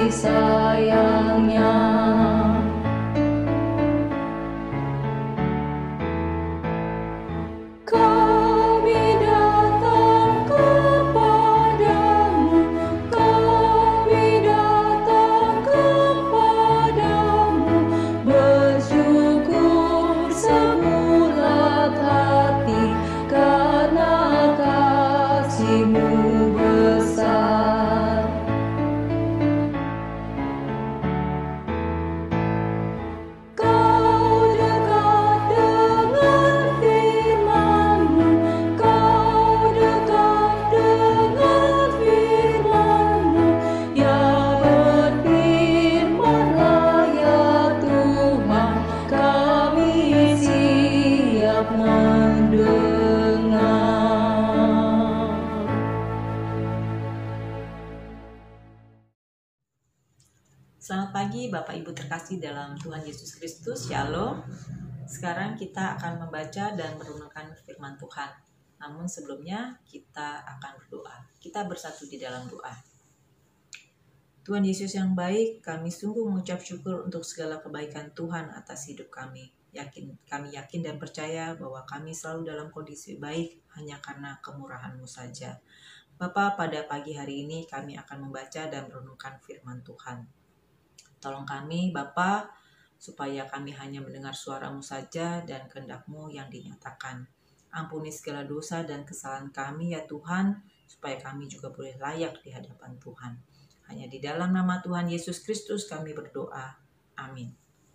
sayangnya. Kami datang kepadamu, kami datang kepadamu, bersyukur sebulat hati karena kasih-Mu besar. Kau dekat dengan firman-Mu, Kau dekat dengan firman-Mu, ya berfirmanlah ya Tuhan, kami siap mendengar. Selamat pagi Bapak Ibu terkasih dalam Tuhan Yesus Kristus, Shalom. Sekarang kita akan membaca dan merenungkan firman Tuhan. Namun sebelumnya kita akan berdoa. Kita bersatu di dalam doa. Tuhan Yesus yang baik, kami sungguh mengucap syukur untuk segala kebaikan Tuhan atas hidup kami. Kami yakin dan percaya bahwa kami selalu dalam kondisi baik hanya karena kemurahan-Mu saja. Bapa, pada pagi hari ini kami akan membaca dan merenungkan firman Tuhan. Tolong kami, Bapa, supaya kami hanya mendengar suara-Mu saja dan kehendak-Mu yang dinyatakan. Ampuni segala dosa dan kesalahan kami ya Tuhan, supaya kami juga boleh layak di hadapan Tuhan. Hanya di dalam nama Tuhan Yesus Kristus kami berdoa. Amin.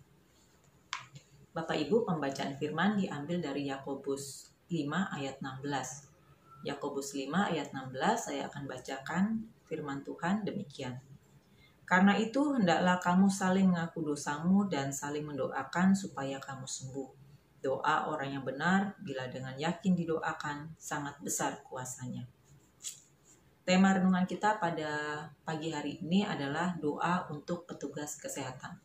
Bapak Ibu, pembacaan firman diambil dari Yakobus 5 ayat 16. Yakobus 5 ayat 16 saya akan bacakan firman Tuhan demikian. Karena itu, hendaklah kamu saling mengaku dosamu dan saling mendoakan supaya kamu sembuh. Doa orang yang benar, bila dengan yakin didoakan, sangat besar kuasanya. Tema renungan kita pada pagi hari ini adalah doa untuk petugas kesehatan.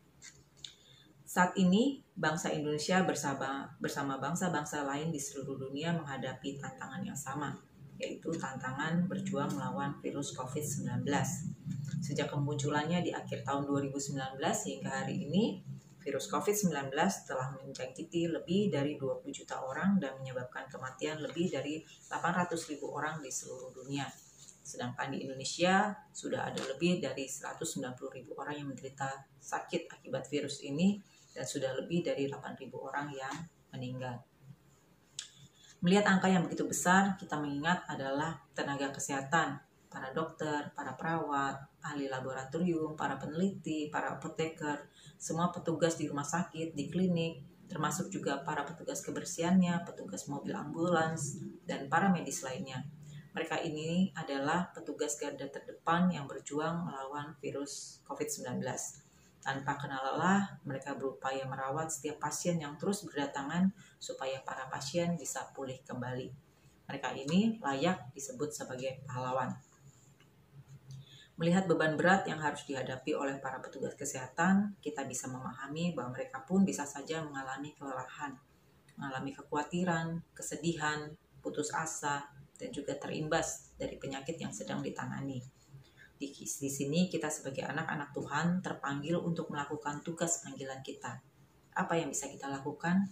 Saat ini, bangsa Indonesia bersama bangsa-bangsa lain di seluruh dunia menghadapi tantangan yang sama, yaitu tantangan berjuang melawan virus COVID-19. Sejak kemunculannya di akhir tahun 2019 hingga hari ini, virus COVID-19 telah menjangkiti lebih dari 20 juta orang dan menyebabkan kematian lebih dari 800.000 orang di seluruh dunia. Sedangkan di Indonesia sudah ada lebih dari 190.000 orang yang menderita sakit akibat virus ini dan sudah lebih dari 8.000 orang yang meninggal. Melihat angka yang begitu besar, kita mengingat adalah tenaga kesehatan, para dokter, para perawat, ahli laboratorium, para peneliti, para apoteker, semua petugas di rumah sakit, di klinik, termasuk juga para petugas kebersihannya, petugas mobil ambulans, dan para medis lainnya. Mereka ini adalah petugas garda terdepan yang berjuang melawan virus COVID-19. Tanpa kenal lelah, mereka berupaya merawat setiap pasien yang terus berdatangan supaya para pasien bisa pulih kembali. Mereka ini layak disebut sebagai pahlawan. Melihat beban berat yang harus dihadapi oleh para petugas kesehatan, kita bisa memahami bahwa mereka pun bisa saja mengalami kelelahan, mengalami kekhawatiran, kesedihan, putus asa, dan juga terimbas dari penyakit yang sedang ditangani. Di sini kita sebagai anak-anak Tuhan terpanggil untuk melakukan tugas panggilan kita. Apa yang bisa kita lakukan?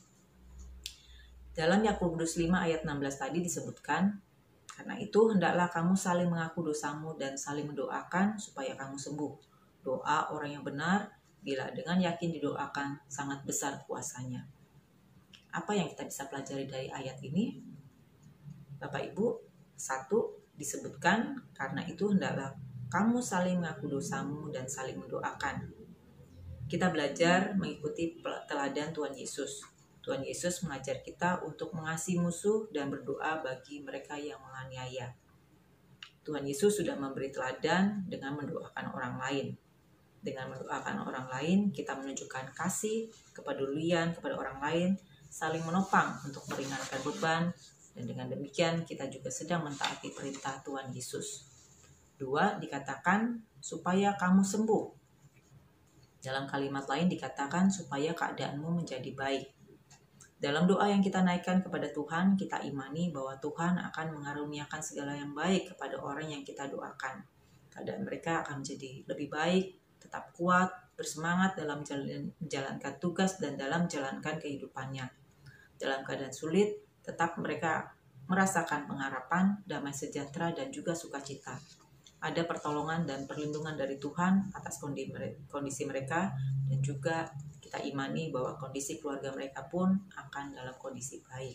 Dalam Yakobus 5 ayat 16 tadi disebutkan, karena itu, hendaklah kamu saling mengaku dosamu dan saling mendoakan supaya kamu sembuh. Doa orang yang benar, bila dengan yakin didoakan, sangat besar kuasanya. Apa yang kita bisa pelajari dari ayat ini? Bapak Ibu, 1 disebutkan, karena itu hendaklah kamu saling mengaku dosamu dan saling mendoakan. Kita belajar mengikuti teladan Tuhan Yesus. Tuhan Yesus mengajar kita untuk mengasihi musuh dan berdoa bagi mereka yang menganiaya. Tuhan Yesus sudah memberi teladan dengan mendoakan orang lain. Dengan mendoakan orang lain, kita menunjukkan kasih, kepedulian kepada orang lain, saling menopang untuk meringankan beban, dan dengan demikian kita juga sedang mentaati perintah Tuhan Yesus. 2, dikatakan supaya kamu sembuh. Dalam kalimat lain dikatakan supaya keadaanmu menjadi baik. Dalam doa yang kita naikkan kepada Tuhan, kita imani bahwa Tuhan akan mengaruniakan segala yang baik kepada orang yang kita doakan. keadaan mereka akan menjadi lebih baik, tetap kuat, bersemangat dalam menjalankan tugas dan dalam menjalankan kehidupannya. Dalam keadaan sulit, tetap mereka merasakan pengharapan, damai sejahtera, dan juga sukacita. Ada pertolongan dan perlindungan dari Tuhan atas kondisi mereka, dan juga kita imani bahwa kondisi keluarga mereka pun akan dalam kondisi baik.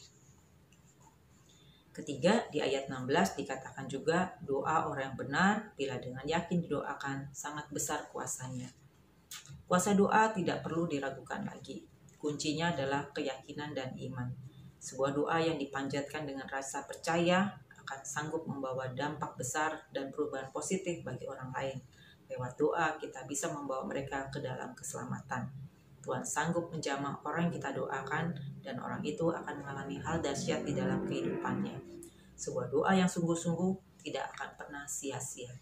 Ketiga, di ayat 16 dikatakan juga doa orang yang benar bila dengan yakin didoakan sangat besar kuasanya. Kuasa doa tidak perlu diragukan lagi. Kuncinya adalah keyakinan dan iman. Sebuah doa yang dipanjatkan dengan rasa percaya akan sanggup membawa dampak besar dan perubahan positif bagi orang lain. Lewat doa kita bisa membawa mereka ke dalam keselamatan. Tuhan sanggup menjamah orang yang kita doakan dan orang itu akan mengalami hal dahsyat di dalam kehidupannya. Sebuah doa yang sungguh-sungguh tidak akan pernah sia-sia.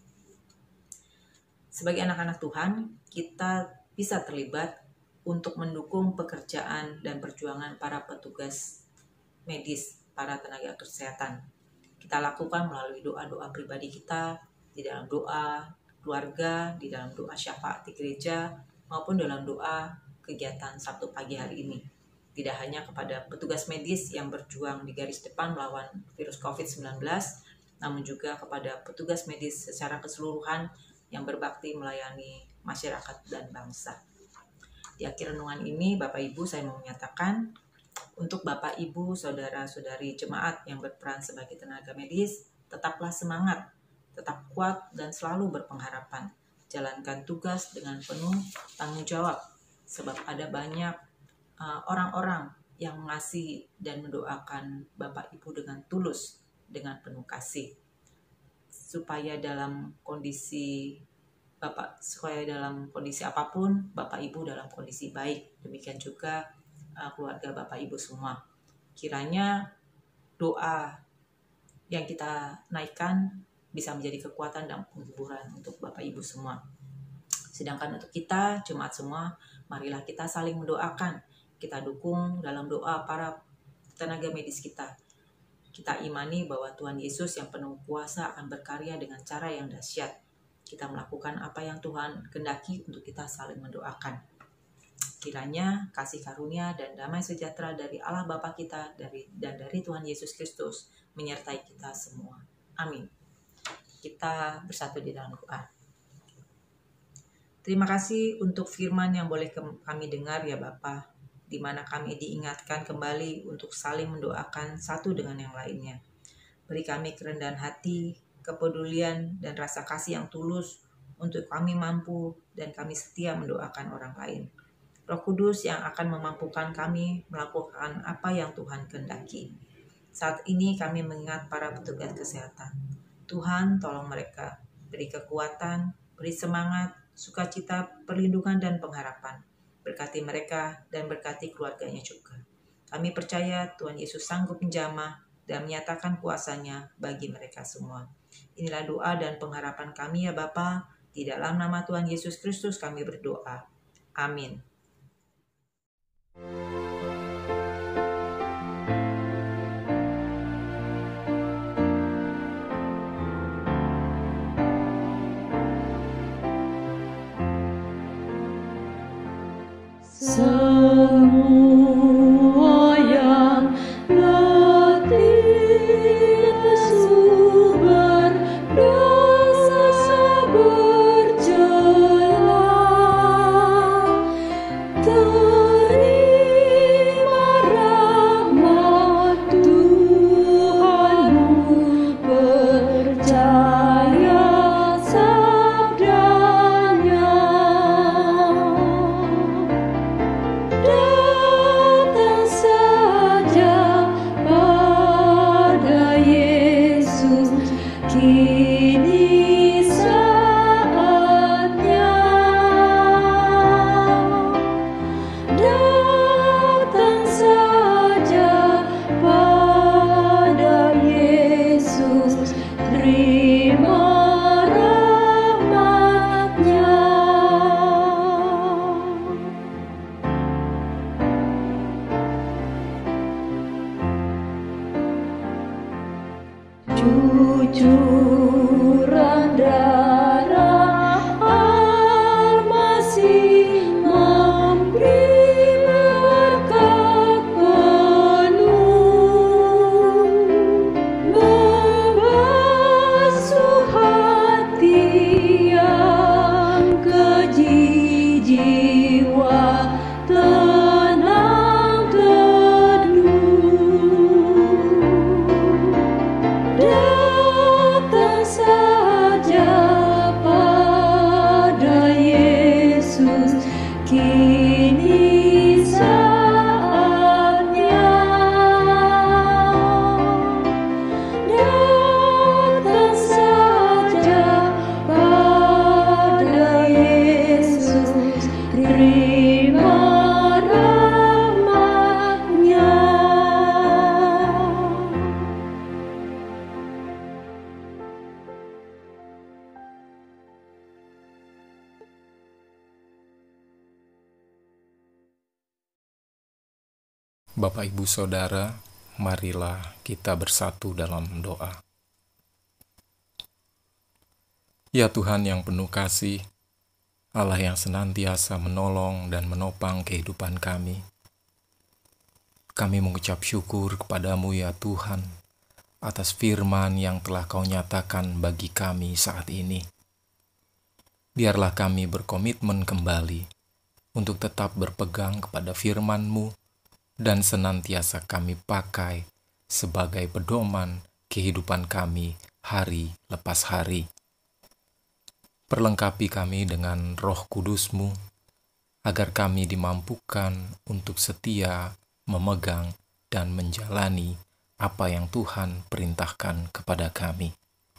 Sebagai anak-anak Tuhan, kita bisa terlibat untuk mendukung pekerjaan dan perjuangan para petugas medis, para tenaga kesehatan. Kita lakukan melalui doa-doa pribadi kita, di dalam doa keluarga, di dalam doa syafaat di gereja, maupun dalam doa kegiatan Sabtu pagi hari ini. Tidak hanya kepada petugas medis yang berjuang di garis depan melawan virus COVID-19, namun juga kepada petugas medis secara keseluruhan yang berbakti melayani masyarakat dan bangsa. Di akhir renungan ini, Bapak Ibu, saya mau menyatakan untuk Bapak Ibu, saudara-saudari jemaat yang berperan sebagai tenaga medis, tetaplah semangat, tetap kuat dan selalu berpengharapan. Jalankan tugas dengan penuh tanggung jawab, sebab ada banyak orang-orang yang mengasihi dan mendoakan Bapak Ibu dengan tulus, dengan penuh kasih. Supaya dalam kondisi apapun, Bapak Ibu dalam kondisi baik. Demikian juga keluarga Bapak Ibu semua. Kiranya doa yang kita naikkan bisa menjadi kekuatan dan penghiburan untuk Bapak Ibu semua. Sedangkan untuk kita, jemaat semua, marilah kita saling mendoakan. Kita dukung dalam doa para tenaga medis kita. Kita imani bahwa Tuhan Yesus yang penuh kuasa akan berkarya dengan cara yang dahsyat. Kita melakukan apa yang Tuhan kehendaki untuk kita saling mendoakan. Kiranya kasih karunia dan damai sejahtera dari Allah Bapa kita dan dari Tuhan Yesus Kristus menyertai kita semua. Amin. Kita bersatu di dalam doa. Terima kasih untuk firman yang boleh kami dengar ya Bapa, di mana kami diingatkan kembali untuk saling mendoakan satu dengan yang lainnya. Beri kami kerendahan hati, kepedulian, dan rasa kasih yang tulus untuk kami mampu dan kami setia mendoakan orang lain. Roh Kudus yang akan memampukan kami melakukan apa yang Tuhan kehendaki. Saat ini kami mengingat para petugas kesehatan. Tuhan tolong mereka, beri kekuatan, beri semangat, sukacita, perlindungan, dan pengharapan. Berkati mereka dan berkati keluarganya juga. Kami percaya Tuhan Yesus sanggup menjamah dan menyatakan kuasanya bagi mereka semua. Inilah doa dan pengharapan kami ya Bapa. Di dalam nama Tuhan Yesus Kristus kami berdoa. Amin. Semua yang letih lesu berdosa berjalan, terima rahmat Tuhanmu, percaya sabdanya. Bapak, Ibu, Saudara, marilah kita bersatu dalam doa. Ya Tuhan yang penuh kasih, Allah yang senantiasa menolong dan menopang kehidupan kami mengucap syukur kepadamu ya Tuhan, atas firman yang telah Kau nyatakan bagi kami saat ini. Biarlah kami berkomitmen kembali untuk tetap berpegang kepada firman-Mu dan senantiasa kami pakai sebagai pedoman kehidupan kami hari lepas hari. Perlengkapi kami dengan Roh Kudus-Mu, agar kami dimampukan untuk setia memegang dan menjalani apa yang Tuhan perintahkan kepada kami.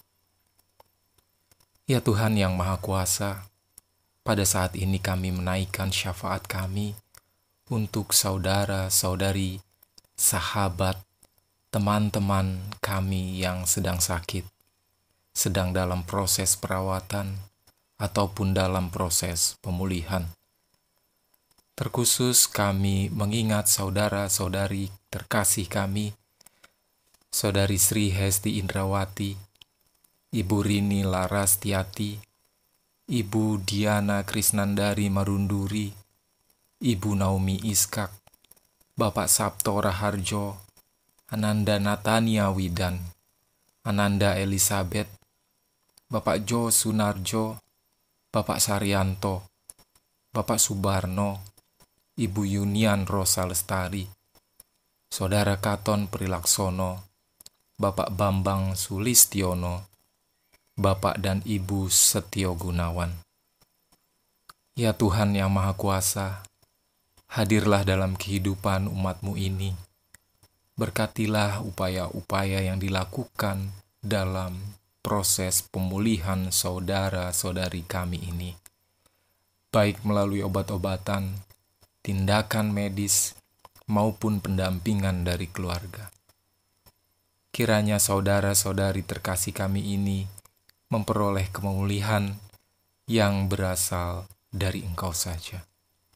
Ya Tuhan yang Maha Kuasa, pada saat ini kami menaikkan syafaat kami untuk saudara-saudari, sahabat, teman-teman kami yang sedang sakit, sedang dalam proses perawatan, ataupun dalam proses pemulihan. Terkhusus kami mengingat saudara-saudari terkasih kami, Saudari Sri Hesti Indrawati, Ibu Rini Larastiati, Ibu Diana Krisnandari Marunduri, Ibu Naomi Iskak, Bapak Sabto Raharjo, Ananda Natania Widan, Ananda Elizabeth, Bapak Jo Sunarjo, Bapak Saryanto, Bapak Subarno, Ibu Yunian Rosa Lestari, Saudara Katon Prilaksono, Bapak Bambang Sulistiono, Bapak dan Ibu Setio Gunawan. Ya Tuhan yang Maha Kuasa, hadirlah dalam kehidupan umat-Mu ini. Berkatilah upaya-upaya yang dilakukan dalam proses pemulihan saudara-saudari kami ini, baik melalui obat-obatan, tindakan medis, maupun pendampingan dari keluarga. Kiranya saudara-saudari terkasih kami ini memperoleh pemulihan yang berasal dari Engkau saja.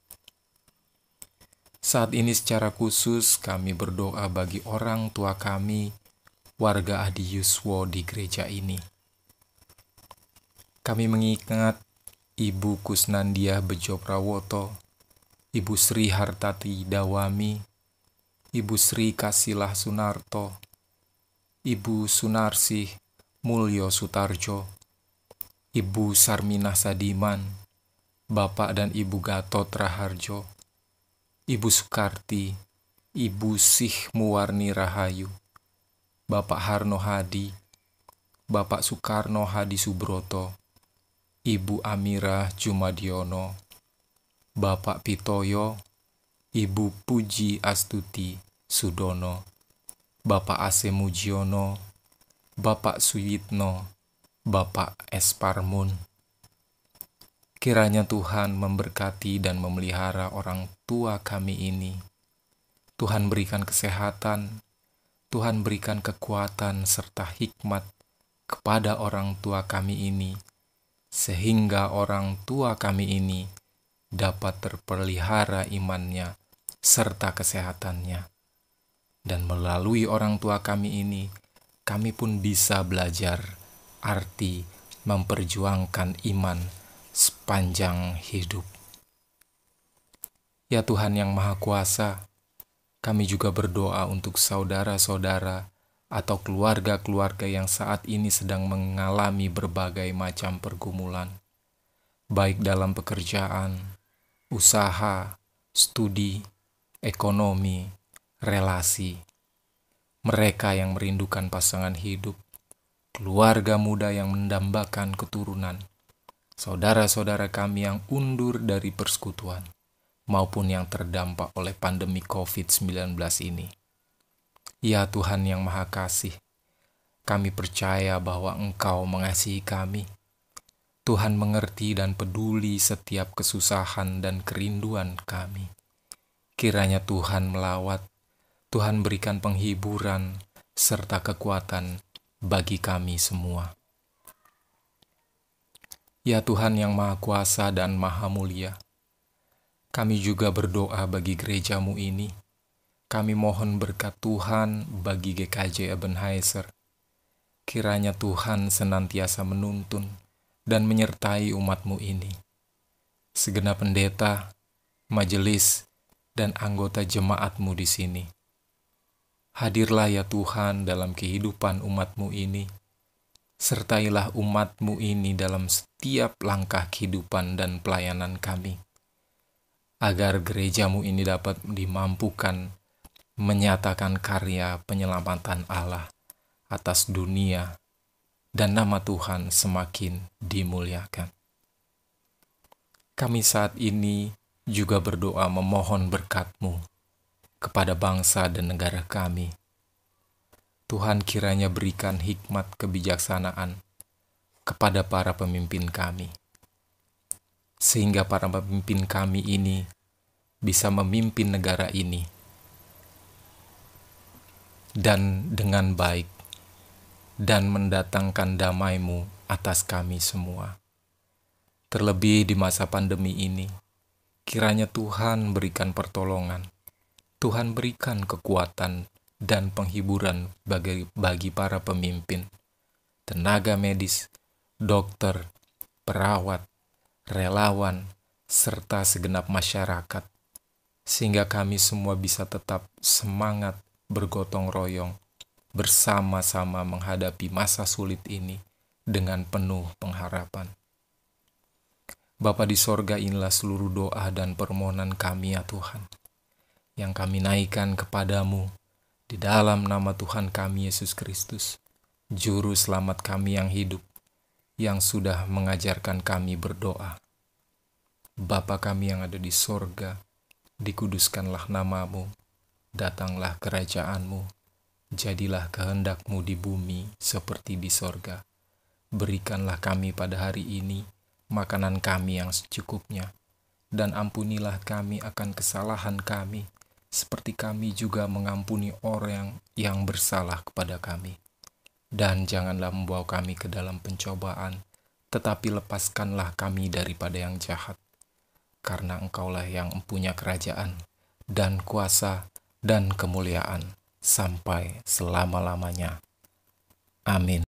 Saat ini secara khusus kami berdoa bagi orang tua kami, warga Adi Yuswo di gereja ini. Kami mengingat Ibu Kusnandia Bejo Prawoto, Ibu Sri Hartati Dawami, Ibu Sri Kasilah Sunarto, Ibu Sunarsih Mulyo Sutarjo, Ibu Sarminah Sadiman, Bapak dan Ibu Gatot Raharjo, Ibu Sukarti, Ibu Sih Muwarni Rahayu, Bapak Harno Hadi, Bapak Soekarno Hadi Subroto, Ibu Amirah Jumadiono, Bapak Pitoyo, Ibu Puji Astuti Sudono, Bapak Ase Mujiono, Bapak Suyitno, Bapak Esparmun. Kiranya Tuhan memberkati dan memelihara orang tua kami ini. Tuhan berikan kesehatan, Tuhan berikan kekuatan serta hikmat kepada orang tua kami ini, sehingga orang tua kami ini dapat terpelihara imannya serta kesehatannya. Dan melalui orang tua kami ini, kami pun bisa belajar arti memperjuangkan iman sepanjang hidup. Ya Tuhan yang Maha Kuasa, kami juga berdoa untuk saudara-saudara atau keluarga-keluarga yang saat ini sedang mengalami berbagai macam pergumulan, baik dalam pekerjaan, usaha, studi, ekonomi, relasi. Mereka yang merindukan pasangan hidup, keluarga muda yang mendambakan keturunan, saudara-saudara kami yang undur dari persekutuan, maupun yang terdampak oleh pandemi COVID-19 ini. Ya Tuhan yang Maha Kasih, kami percaya bahwa Engkau mengasihi kami. Tuhan mengerti dan peduli setiap kesusahan dan kerinduan kami. Kiranya Tuhan melawat, Tuhan berikan penghiburan serta kekuatan bagi kami semua. Ya Tuhan yang Maha Kuasa dan Maha Mulia, kami juga berdoa bagi gereja-Mu ini. kami mohon berkat Tuhan bagi GKJ Ebenezer. Kiranya Tuhan senantiasa menuntun dan menyertai umat-Mu ini. Segenap pendeta, majelis, dan anggota jemaat-Mu di sini. Hadirlah ya Tuhan dalam kehidupan umat-Mu ini. Sertailah umat-Mu ini dalam setiap langkah kehidupan dan pelayanan kami. Agar gereja-Mu ini dapat dimampukan menyatakan karya penyelamatan Allah atas dunia dan nama Tuhan semakin dimuliakan. Kami saat ini juga berdoa memohon berkat-Mu kepada bangsa dan negara kami. Tuhan kiranya berikan hikmat kebijaksanaan kepada para pemimpin kami, sehingga para pemimpin kami ini bisa memimpin negara ini dan dengan baik dan mendatangkan damai-Mu atas kami semua. Terlebih di masa pandemi ini, kiranya Tuhan berikan pertolongan, Tuhan berikan kekuatan dan penghiburan bagi para pemimpin, tenaga medis, dokter, perawat, relawan, serta segenap masyarakat, sehingga kami semua bisa tetap semangat bergotong royong, bersama-sama menghadapi masa sulit ini dengan penuh pengharapan. Bapa di sorga, inilah seluruh doa dan permohonan kami ya Tuhan, yang kami naikkan kepadamu di dalam nama Tuhan kami Yesus Kristus, Juru Selamat kami yang hidup, yang sudah mengajarkan kami berdoa. Bapa kami yang ada di sorga, dikuduskanlah nama-Mu, datanglah kerajaan-Mu, jadilah kehendak-Mu di bumi seperti di sorga. Berikanlah kami pada hari ini makanan kami yang secukupnya, dan ampunilah kami akan kesalahan kami, seperti kami juga mengampuni orang yang bersalah kepada kami. Dan janganlah membawa kami ke dalam pencobaan, tetapi lepaskanlah kami daripada yang jahat. Karena Engkaulah yang mempunyai kerajaan, dan kuasa, dan kemuliaan, sampai selama-lamanya. Amin.